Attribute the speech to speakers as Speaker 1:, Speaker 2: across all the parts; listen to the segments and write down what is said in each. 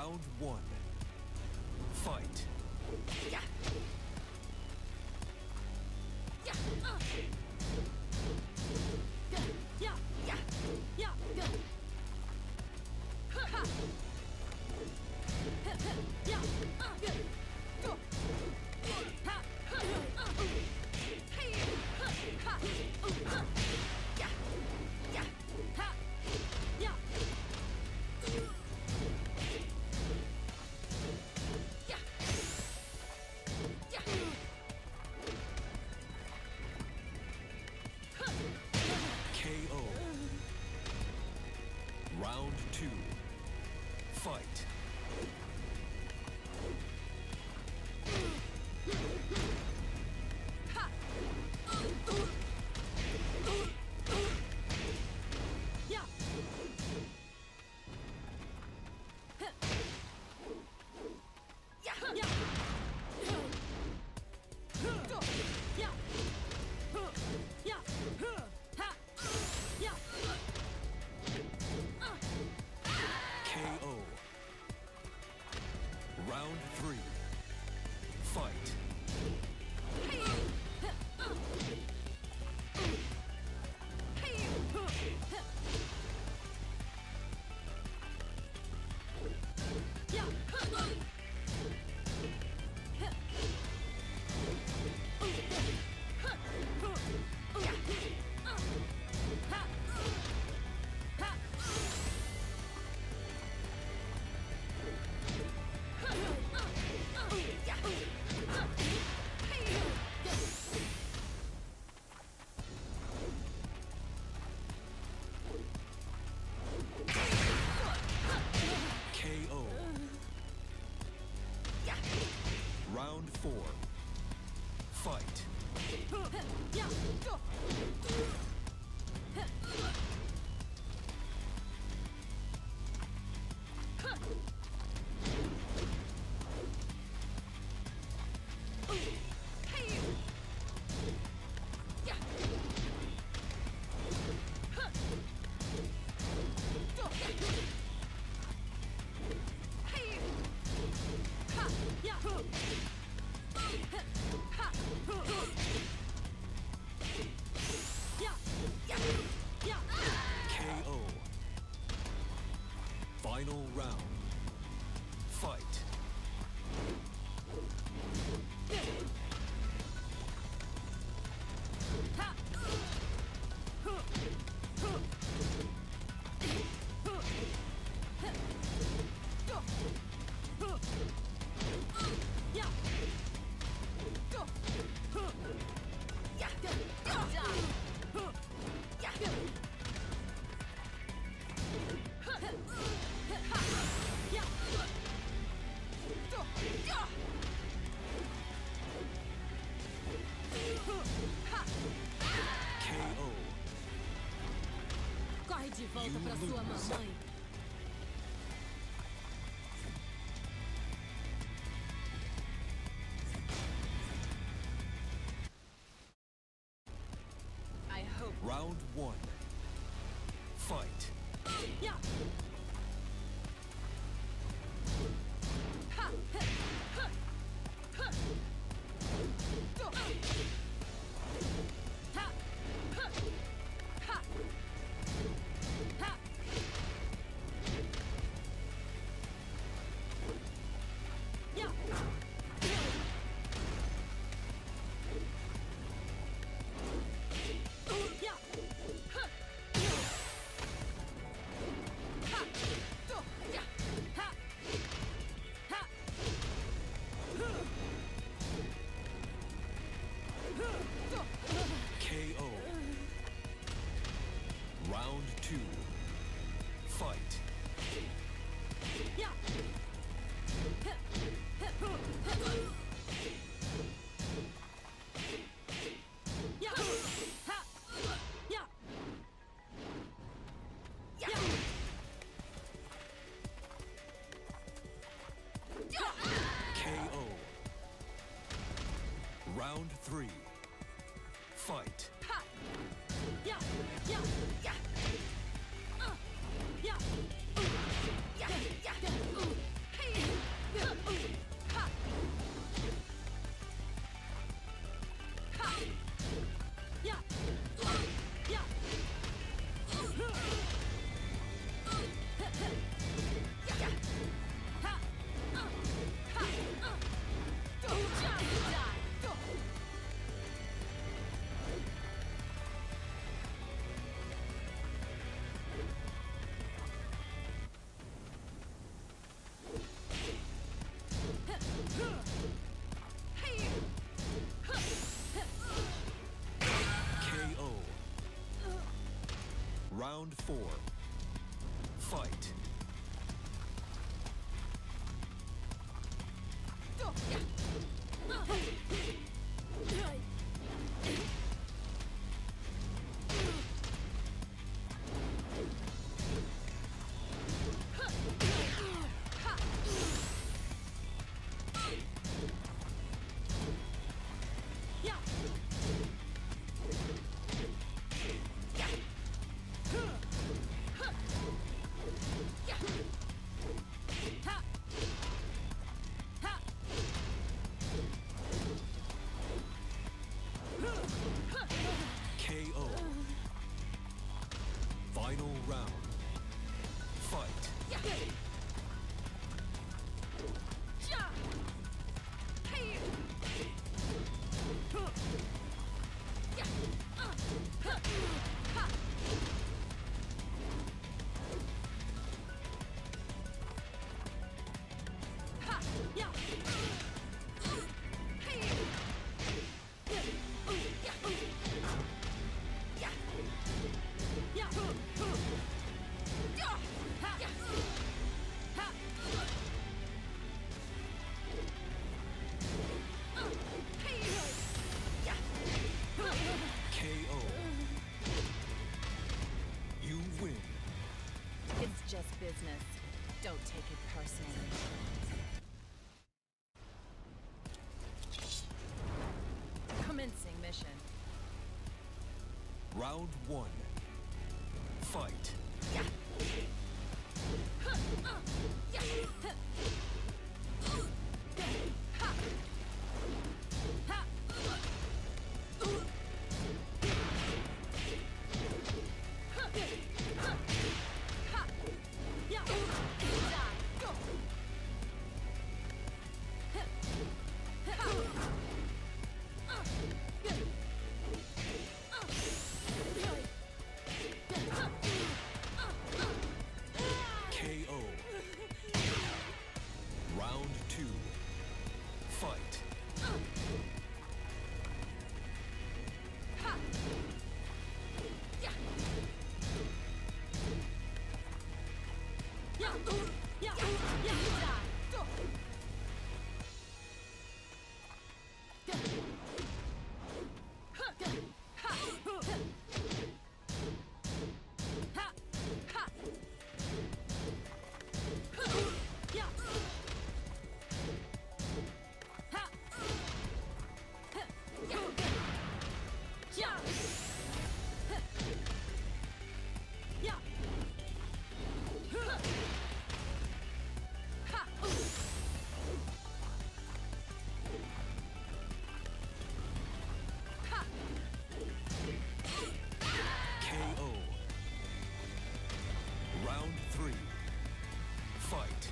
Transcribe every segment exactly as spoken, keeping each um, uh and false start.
Speaker 1: Round one. Fight.
Speaker 2: Yeah. Yeah. Uh. Good. Yeah. Yeah. Yeah. Good. Ha. Ha. Yeah. Uh. Good. Go. Ha. Ha. Uh. Hey. Ha. Ha. Uh. Ha. Yeah. Yeah. Ha. Yeah. Yeah. Yeah.
Speaker 1: K O. Round two. Fight.
Speaker 2: Ha. Yeah. Yeah. Yeah. Go. Yeah. Yeah. Ha. Yeah. Uh.
Speaker 1: K O. Round three. Fight.
Speaker 2: Hey. Uh. Hey. Yeah.
Speaker 1: K O. Round four. Fight.
Speaker 2: Yeah. Go. Hey. Yeah. Go. Hey. Ha. Yeah. Ha. Yeah. Yeah. Yeah.
Speaker 1: K O. Final round. Fight.
Speaker 2: Ha. Go. Yeah. Go. Yeah. Go. Yeah. Yeah. Go. Yeah. Ha.
Speaker 1: K O.
Speaker 2: Corre de volta
Speaker 1: You
Speaker 2: pra sua
Speaker 1: lose.
Speaker 2: mamãe. I hope.
Speaker 1: Round one. Fight.
Speaker 2: Yeah. Ha. Ha. Ha. Go. Ha. Ha. Ha. Ha. Yeah. Yeah. Ha. Ha. Go. Yeah. Ha. Ha. Go.
Speaker 1: K O. Round two. Fight.
Speaker 2: Yeah. Yeah. Ha. Yeah. Yeah.
Speaker 1: K O. Round three. Fight.
Speaker 2: Ha. Yeah. Yeah. Yeah. Uh. Yeah. Uh. Yeah. Yeah. Uh.
Speaker 1: Round four. Fight. K O. Final round. Fight. K O. You win.
Speaker 3: It's just business. Don't take it personally. Commencing mission.
Speaker 1: Round one. Fight. K O. Round two. Fight. K O. Round three. Fight.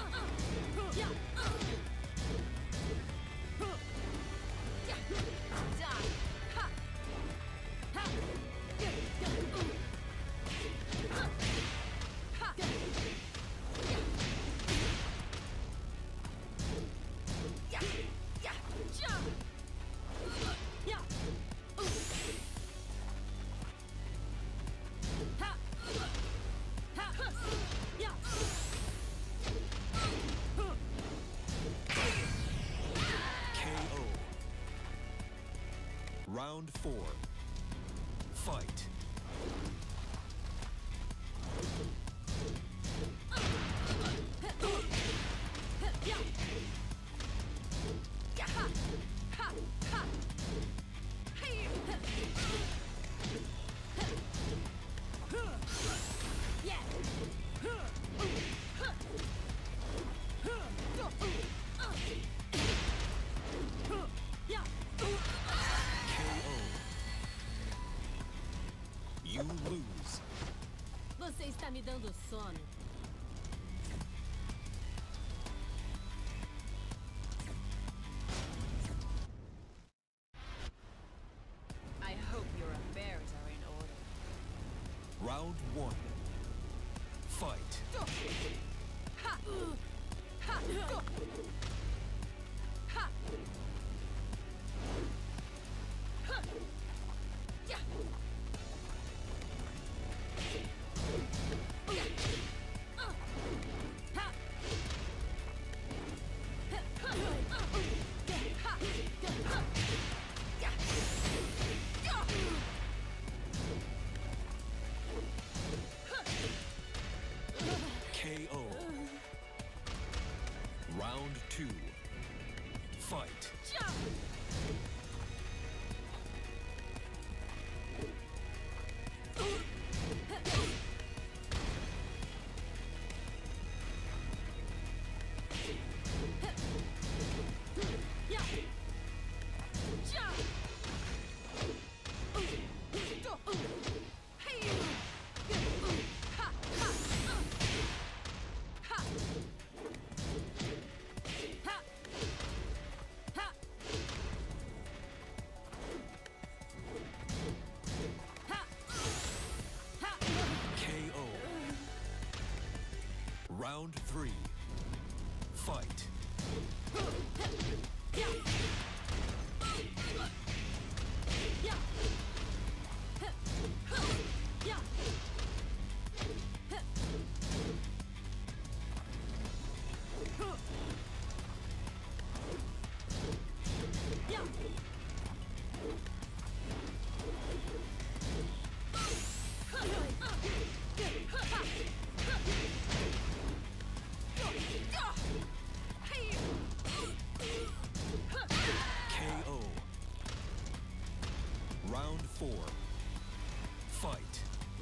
Speaker 1: K O. Round four. Fight. K O. You lose.
Speaker 2: Você está me dando sono.
Speaker 3: I hope your affairs are in order.
Speaker 1: Round one. Fight. Round three. Fight. K O. Round four. Fight.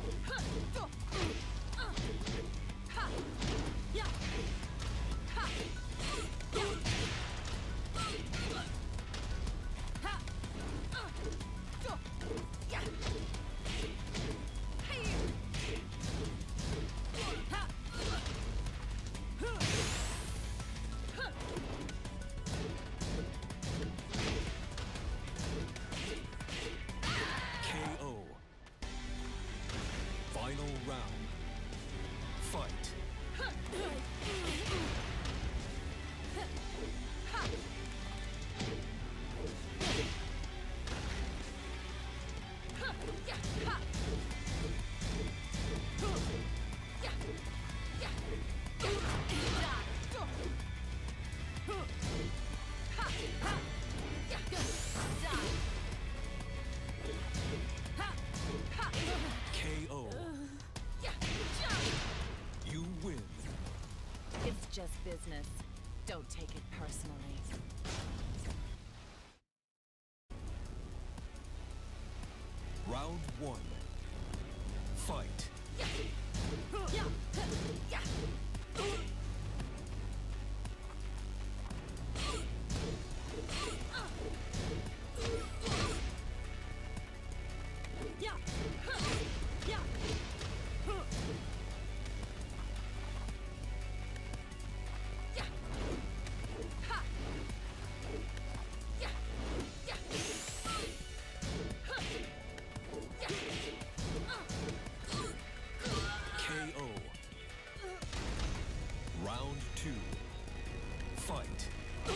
Speaker 1: K O. Final round. Fight. K O. You win.
Speaker 3: It's just business. Don't take it personally.
Speaker 1: Round one. Fight. K O. Round two. Fight.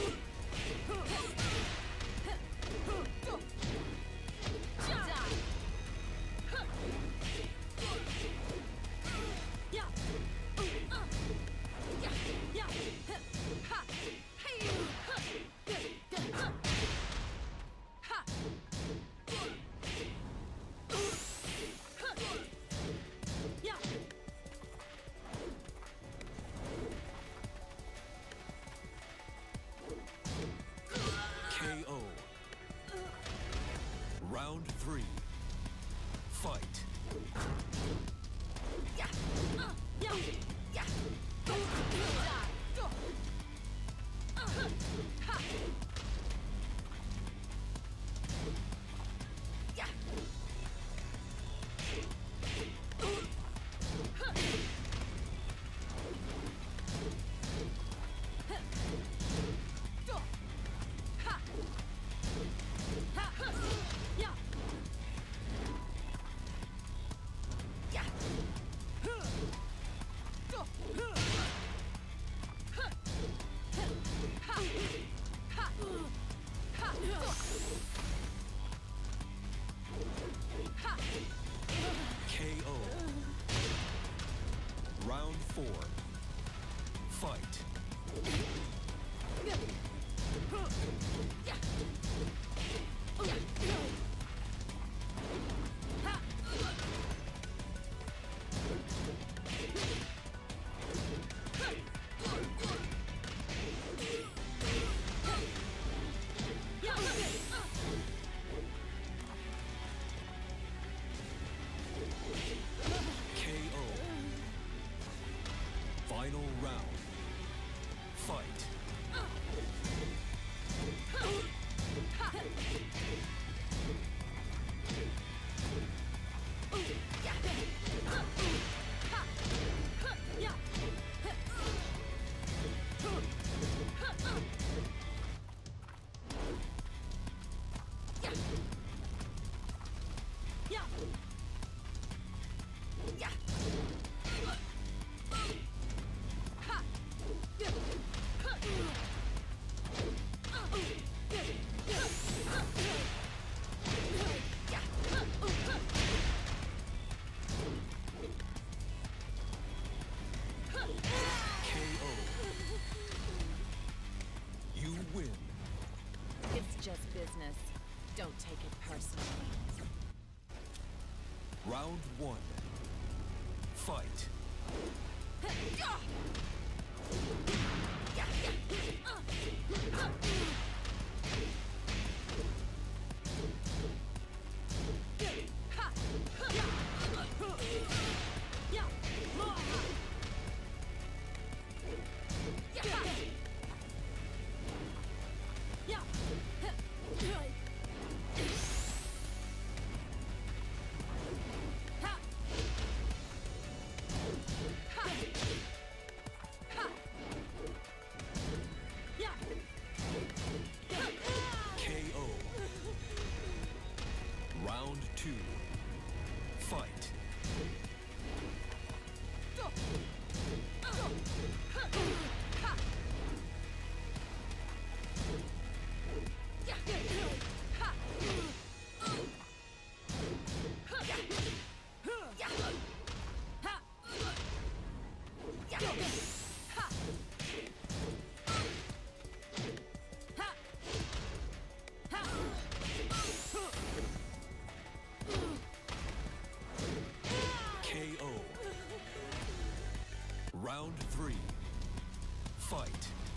Speaker 1: K O. Round three. Fight. K O. Round four. Fight. K O. Final round. Fight.
Speaker 3: take it personally.
Speaker 1: Round one. Fight. Round two. Fight. Round three. Fight.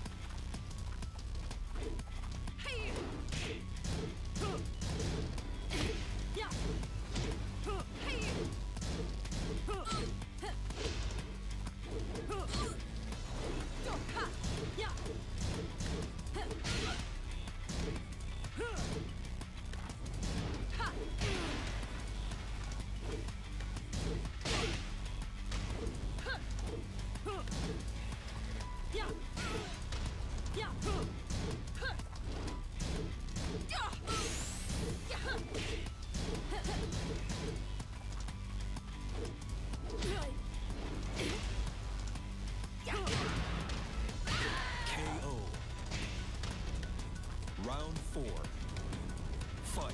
Speaker 1: Round four. Fight.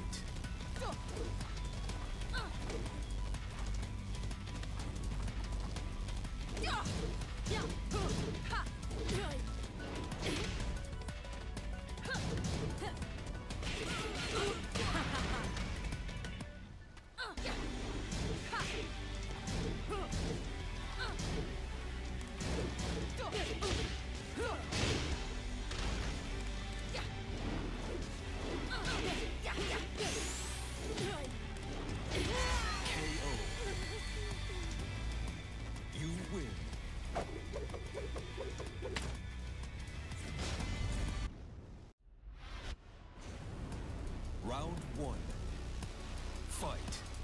Speaker 1: Round one. Fight.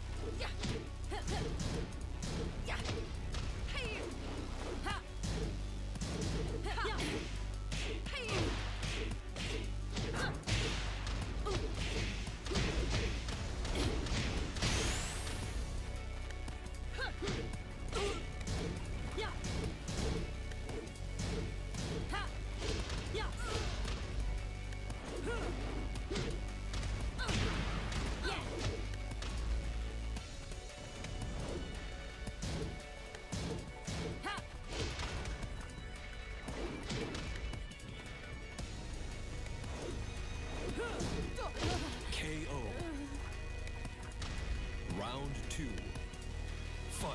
Speaker 1: K O. Round two. Fight.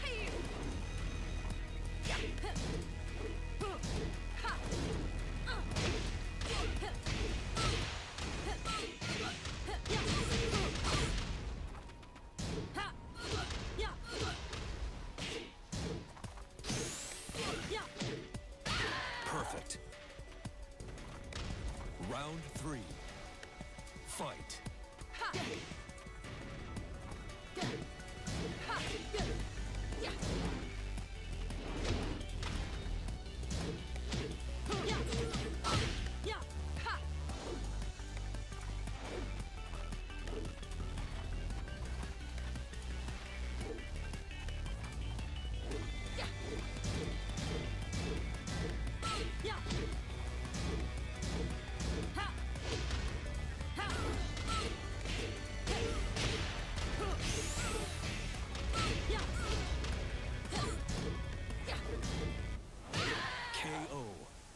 Speaker 1: Perfect. Round three. Fight.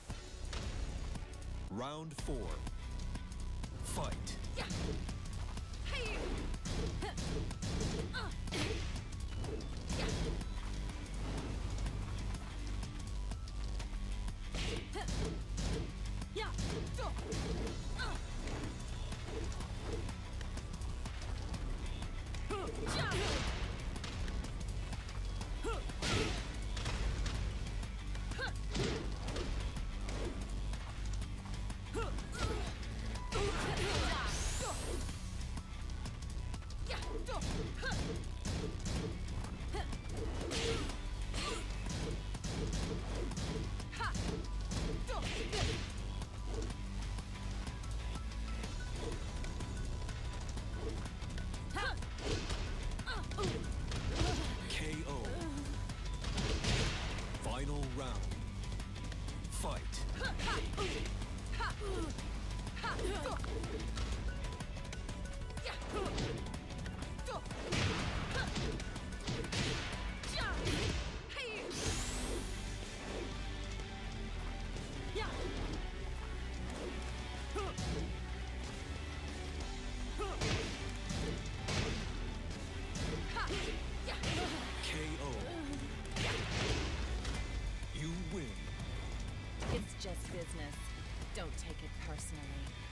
Speaker 1: Round four. Fight.
Speaker 3: It's just business. Don't take it personally.